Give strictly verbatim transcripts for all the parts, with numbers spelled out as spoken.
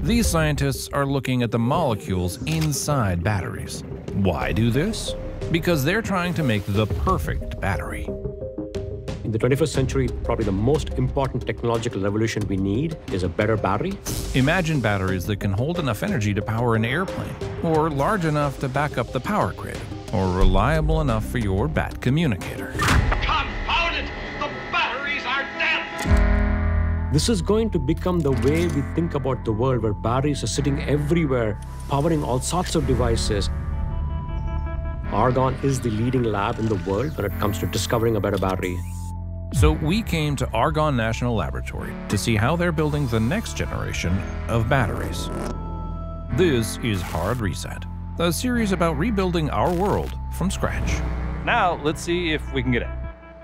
These scientists are looking at the molecules inside batteries. Why do this? Because they're trying to make the perfect battery. In the twenty-first century, probably the most important technological revolution we need is a better battery. Imagine batteries that can hold enough energy to power an airplane, or large enough to back up the power grid, or reliable enough for your bat communicator. Confound it! The batteries are dead! This is going to become the way we think about the world, where batteries are sitting everywhere, powering all sorts of devices. Argonne is the leading lab in the world when it comes to discovering a better battery. So we came to Argonne National Laboratory to see how they're building the next generation of batteries. This is Hard Reset, a series about rebuilding our world from scratch. Now, let's see if we can get in.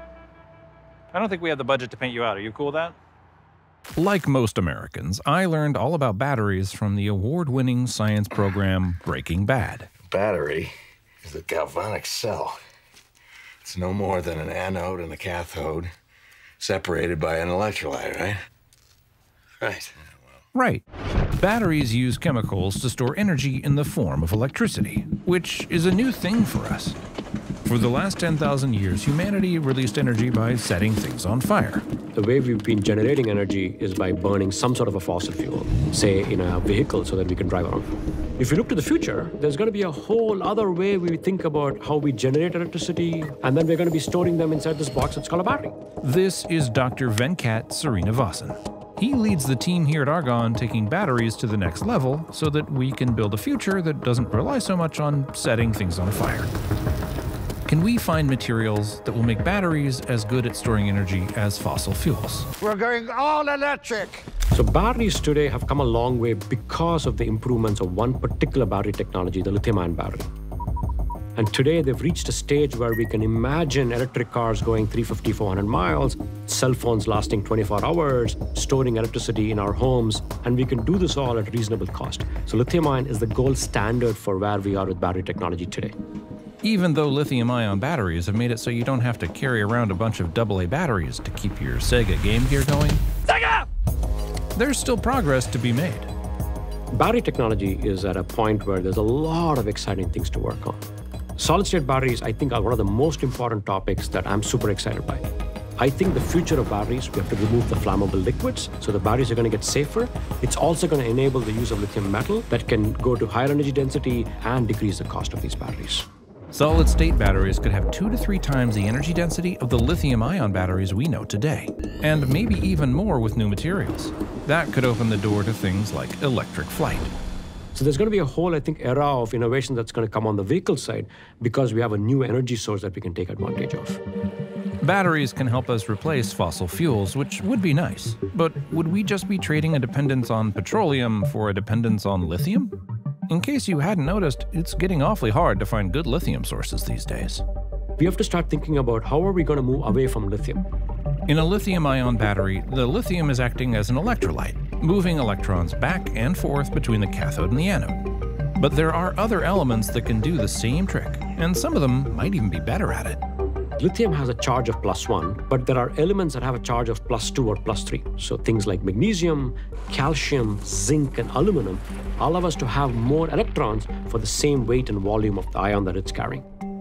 I don't think we have the budget to paint you out. Are you cool with that? Like most Americans, I learned all about batteries from the award-winning science program Breaking Bad. Battery is a galvanic cell. It's no more than an anode and a cathode separated by an electrolyte, right? Right. Right. Batteries use chemicals to store energy in the form of electricity, which is a new thing for us. For the last ten thousand years, humanity released energy by setting things on fire. The way we've been generating energy is by burning some sort of a fossil fuel, say in a vehicle so that we can drive around. If you look to the future, there's going to be a whole other way we think about how we generate electricity, and then we're going to be storing them inside this box that's called a battery. This is Doctor Venkat Srinivasan. He leads the team here at Argonne taking batteries to the next level so that we can build a future that doesn't rely so much on setting things on fire. Can we find materials that will make batteries as good at storing energy as fossil fuels? We're going all electric! So batteries today have come a long way because of the improvements of one particular battery technology, the lithium-ion battery. And today they've reached a stage where we can imagine electric cars going three fifty, four hundred miles, cell phones lasting twenty-four hours, storing electricity in our homes, and we can do this all at reasonable cost. So lithium-ion is the gold standard for where we are with battery technology today. Even though lithium-ion batteries have made it so you don't have to carry around a bunch of double A batteries to keep your Sega Game Gear going, Sega! There's still progress to be made. Battery technology is at a point where there's a lot of exciting things to work on. Solid-state batteries, I think, are one of the most important topics that I'm super excited by. I think the future of batteries, we have to remove the flammable liquids, so the batteries are going to get safer. It's also going to enable the use of lithium metal that can go to higher energy density and decrease the cost of these batteries. Solid-state batteries could have two to three times the energy density of the lithium-ion batteries we know today, and maybe even more with new materials. That could open the door to things like electric flight. So there's going to be a whole, I think, era of innovation that's going to come on the vehicle side because we have a new energy source that we can take advantage of. Batteries can help us replace fossil fuels, which would be nice. But would we just be trading a dependence on petroleum for a dependence on lithium? In case you hadn't noticed, it's getting awfully hard to find good lithium sources these days. We have to start thinking about how are we going to move away from lithium. In a lithium-ion battery, the lithium is acting as an electrolyte, moving electrons back and forth between the cathode and the anode. But there are other elements that can do the same trick, and some of them might even be better at it. Lithium has a charge of plus one, but there are elements that have a charge of plus two or plus three. So things like magnesium, calcium, zinc, and aluminum allow us to have more electrons for the same weight and volume of the ion that it's carrying.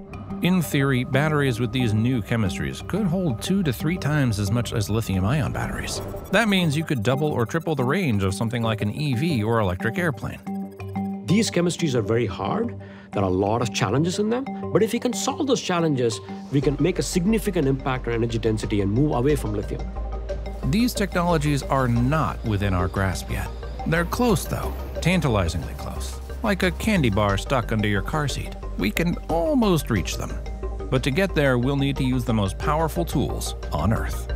In theory, batteries with these new chemistries could hold two to three times as much as lithium-ion batteries. That means you could double or triple the range of something like an E V or electric airplane. These chemistries are very hard. There are a lot of challenges in them, but if we can solve those challenges, we can make a significant impact on energy density and move away from lithium. These technologies are not within our grasp yet. They're close though, tantalizingly close. Like a candy bar stuck under your car seat. We can almost reach them. But to get there, we'll need to use the most powerful tools on Earth.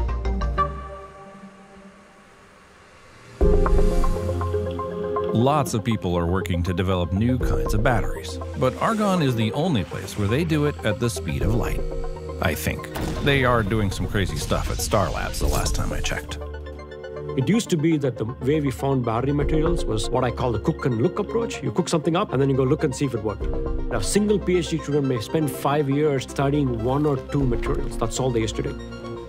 Lots of people are working to develop new kinds of batteries, but Argonne is the only place where they do it at the speed of light. I think. They are doing some crazy stuff at Star Labs the last time I checked. It used to be that the way we found battery materials was what I call the cook and look approach. You cook something up and then you go look and see if it worked. A single PhD student may spend five years studying one or two materials. That's all they used to do.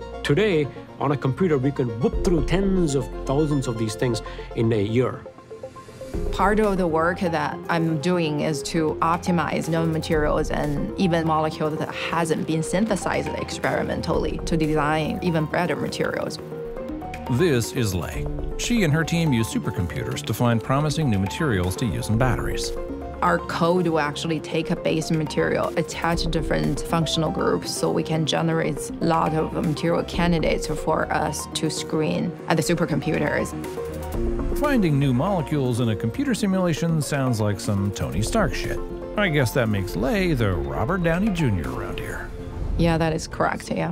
Today, on a computer, we can whoop through tens of thousands of these things in a year. Part of the work that I'm doing is to optimize known materials and even molecules that hasn't been synthesized experimentally to design even better materials. This is Lei. She and her team use supercomputers to find promising new materials to use in batteries. Our code will actually take a base material, attach different functional groups so we can generate a lot of material candidates for us to screen at the supercomputers. Finding new molecules in a computer simulation sounds like some Tony Stark shit. I guess that makes Lei the Robert Downey Junior around here. Yeah, that is correct, yeah.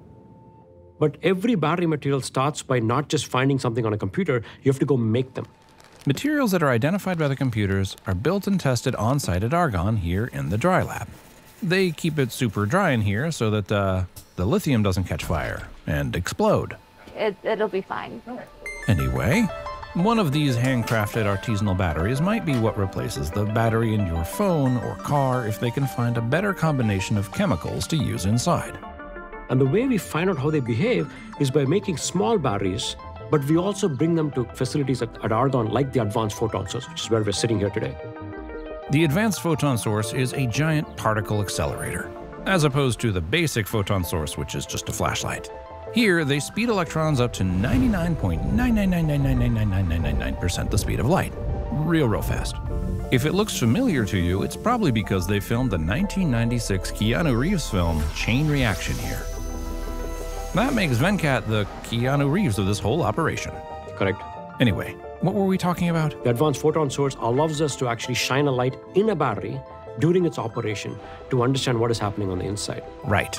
But every battery material starts by not just finding something on a computer, you have to go make them. Materials that are identified by the computers are built and tested on-site at Argonne here in the dry lab. They keep it super dry in here so that uh, the lithium doesn't catch fire and explode. It, it'll be fine. Anyway, one of these handcrafted artisanal batteries might be what replaces the battery in your phone or car if they can find a better combination of chemicals to use inside. And the way we find out how they behave is by making small batteries, but we also bring them to facilities at, at Argonne like the Advanced Photon Source, which is where we're sitting here today. The Advanced Photon Source is a giant particle accelerator, as opposed to the basic photon source, which is just a flashlight. Here, they speed electrons up to ninety-nine point nine nine nine nine nine nine nine nine nine nine nine percent the speed of light. Real, real fast. If it looks familiar to you, it's probably because they filmed the nineteen ninety-six Keanu Reeves film, Chain Reaction here. That makes Venkat the Keanu Reeves of this whole operation. Correct. Anyway, what were we talking about? The Advanced Photon Source allows us to actually shine a light in a battery during its operation to understand what is happening on the inside. Right.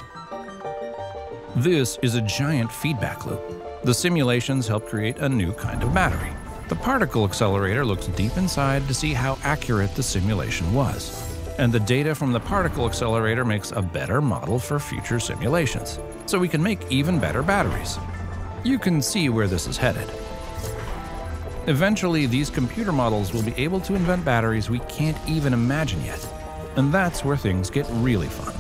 This is a giant feedback loop. The simulations help create a new kind of battery. The particle accelerator looks deep inside to see how accurate the simulation was. And the data from the particle accelerator makes a better model for future simulations, so we can make even better batteries. You can see where this is headed. Eventually, these computer models will be able to invent batteries we can't even imagine yet. And that's where things get really fun.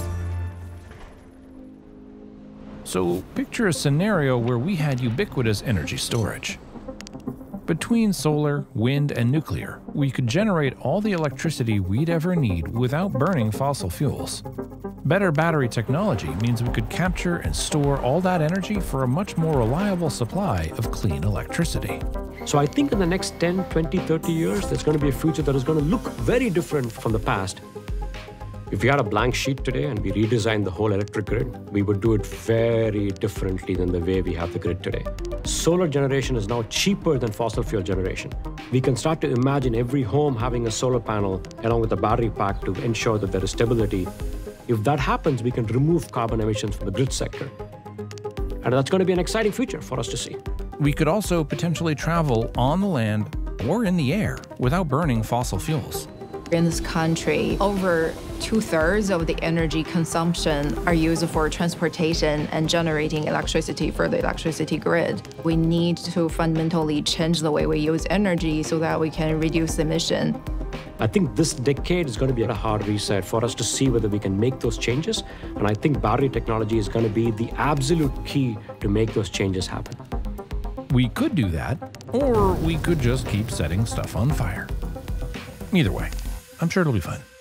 So picture a scenario where we had ubiquitous energy storage. Between solar, wind, and nuclear, we could generate all the electricity we'd ever need without burning fossil fuels. Better battery technology means we could capture and store all that energy for a much more reliable supply of clean electricity. So I think in the next ten, twenty, thirty years, there's going to be a future that is going to look very different from the past. If we had a blank sheet today and we redesigned the whole electric grid, we would do it very differently than the way we have the grid today. Solar generation is now cheaper than fossil fuel generation. We can start to imagine every home having a solar panel along with a battery pack to ensure that there is stability. If that happens, we can remove carbon emissions from the grid sector. And that's going to be an exciting future for us to see. We could also potentially travel on the land or in the air without burning fossil fuels. In this country, over two-thirds of the energy consumption are used for transportation and generating electricity for the electricity grid. We need to fundamentally change the way we use energy so that we can reduce emission. I think this decade is going to be a hard reset for us to see whether we can make those changes. And I think battery technology is going to be the absolute key to make those changes happen. We could do that, or we could just keep setting stuff on fire. Either way, I'm sure it'll be fun.